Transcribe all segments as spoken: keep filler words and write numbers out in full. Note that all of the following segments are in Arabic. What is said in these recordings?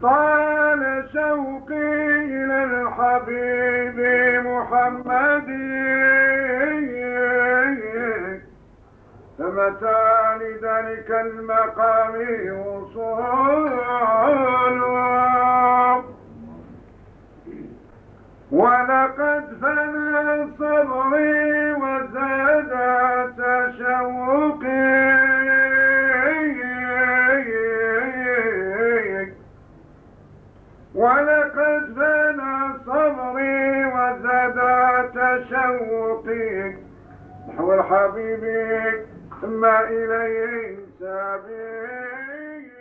طال شوقي إلى الحبيب محمد، فمتى لذلك المقام وصول، ولقد فنى صبري وزاد تشوقي، ولقد فنى صبري وزاد تشوقي نحو الحبيب ثم إليه سبيل.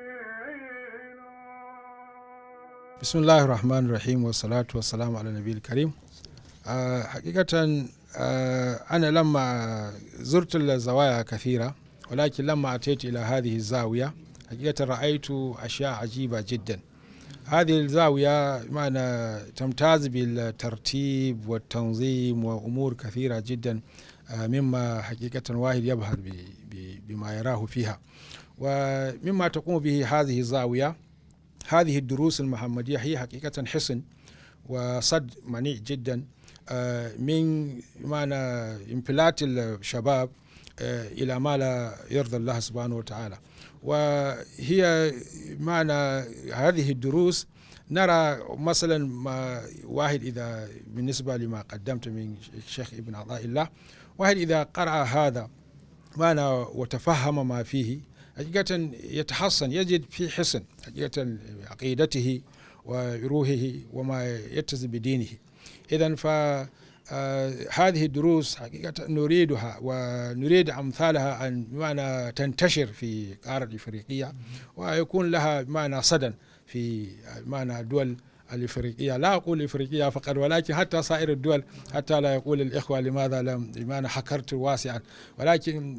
بسم الله الرحمن الرحيم والصلاة والسلام على النبي الكريم. أه حقيقة أه أنا لما زرت الزوايا كثيرة، ولكن لما أتيت إلى هذه الزاوية حقيقة رأيت أشياء عجيبة جدا. هذه الزاوية معنا تمتاز بالترتيب والتنظيم وأمور كثيرة جدا، أه مما حقيقة واحد يبهر بما يراه فيها. ومما تقوم به هذه الزاوية، هذه الدروس المحمدية هي حقيقة حصن وصد منيع جدا من معنى انفلات الشباب إلى ما لا يرضى الله سبحانه وتعالى. وهي معنى هذه الدروس نرى مثلا ما واحد إذا بالنسبة لما قدمت من الشيخ ابن عطاء الله، واحد إذا قرأ هذا معنى وتفهم ما فيه حقيقة يتحصن، يجد في حسن حقيقة عقيدته وروحه وما يتزن بدينه. إذن فهذه الدروس حقيقة نريدها ونريد أمثالها أن معنى تنتشر في قارة إفريقيا، ويكون لها معنى صدى في معنى الدول الإفريقية. لا أقول إفريقيا فقط، ولكن حتى سائر الدول، حتى لا يقول الإخوة لماذا لم لماذا حكرت واسعا، ولكن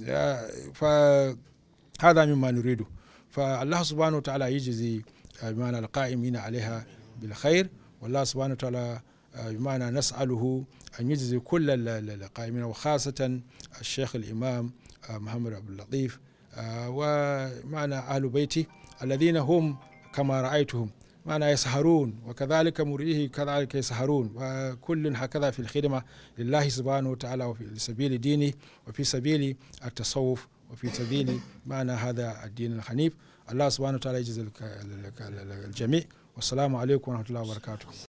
فهذا مما نريده. فالله سبحانه وتعالى يجزي بمعنى القائمين عليها بالخير، والله سبحانه وتعالى بمعنى نسأله أن يجزي كل القائمين، وخاصة الشيخ الإمام محمد عبد اللطيف ومعنى أهل بيته الذين هم كما رأيتهم معنى يسهرون، وكذلك مريه كذلك يسهرون، وكل هكذا في الخدمة لله سبحانه وتعالى وفي سبيل دينه وفي سبيل التصوف وفي سبيل معنى هذا الدين الحنيف. الله سبحانه وتعالى يجزي الجميع، والسلام عليكم ورحمة الله وبركاته.